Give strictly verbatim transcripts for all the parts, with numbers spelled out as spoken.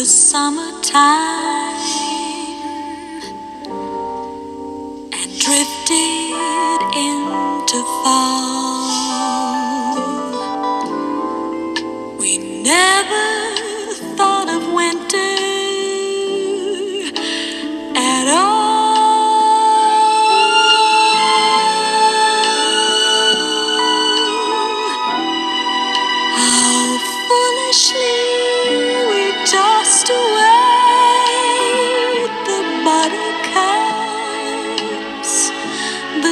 summertime and drifted into fall. We never thought of winter at all. How foolishly we tossed away the buttercups, the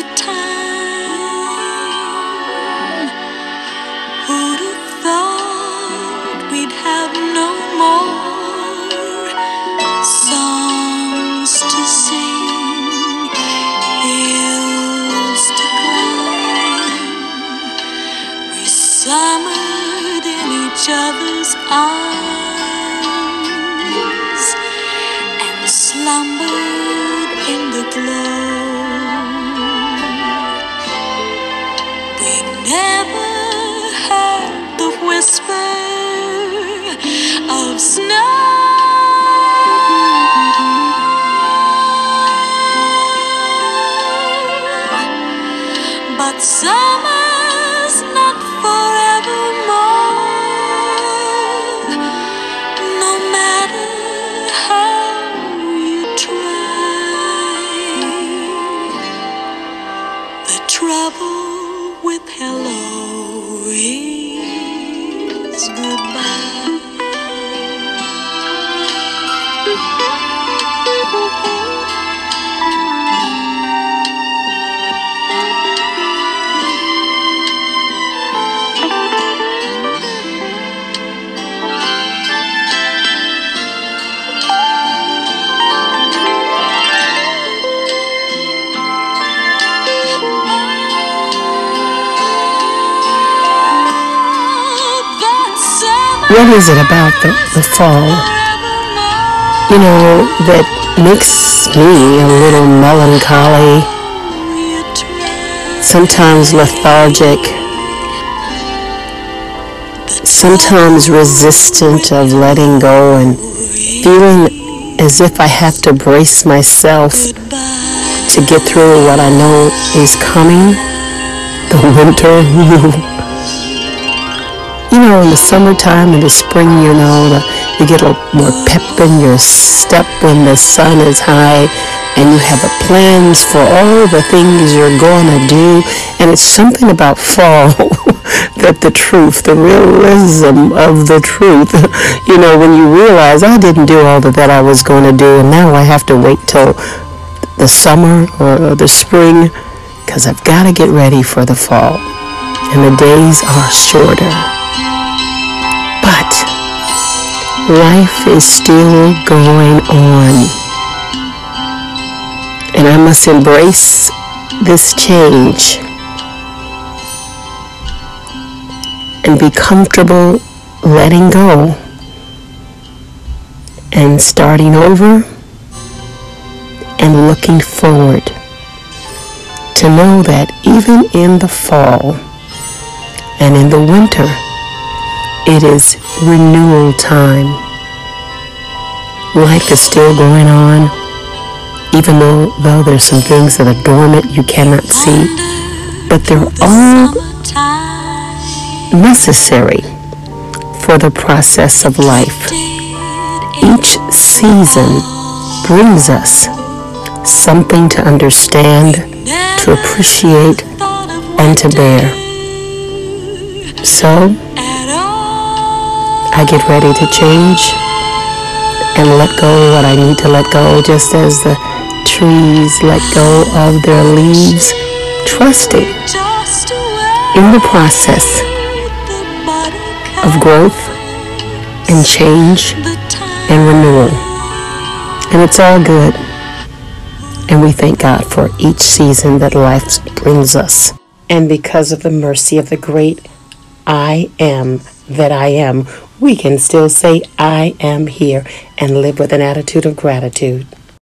time. Who'd have thought we'd have no more songs to sing, hills to climb. We summered in each other's arms and slumbered in the glow. We never heard the whisper of snow, but summer's not forevermore, no matter how you try. The trouble with hello is goodbye. What is it about the, the fall, you know, that makes me a little melancholy, sometimes lethargic, sometimes resistant of letting go and feeling as if I have to brace myself to get through what I know is coming, the winter. You know, in the summertime and the spring, you know, the, you get a little more pep in your step when the sun is high and you have the plans for all the things you're going to do. And it's something about fall that the truth, the realism of the truth, you know, when you realize I didn't do all that I was going to do and now I have to wait till the summer or the spring because I've got to get ready for the fall. And the days are shorter. But life is still going on. And I must embrace this change and be comfortable letting go and starting over and looking forward to know that even in the fall and in the winter, it is renewal time. Life is still going on, even though, though there's some things that are dormant you cannot see, but they're all necessary for the process of life. Each season brings us something to understand, to appreciate, and to bear. So, I get ready to change and let go what I need to let go, just as the trees let go of their leaves, trusting in the process of growth and change and renewal. And it's all good. And we thank God for each season that life brings us. And because of the mercy of the great I am that I am, we can still say I am here and live with an attitude of gratitude.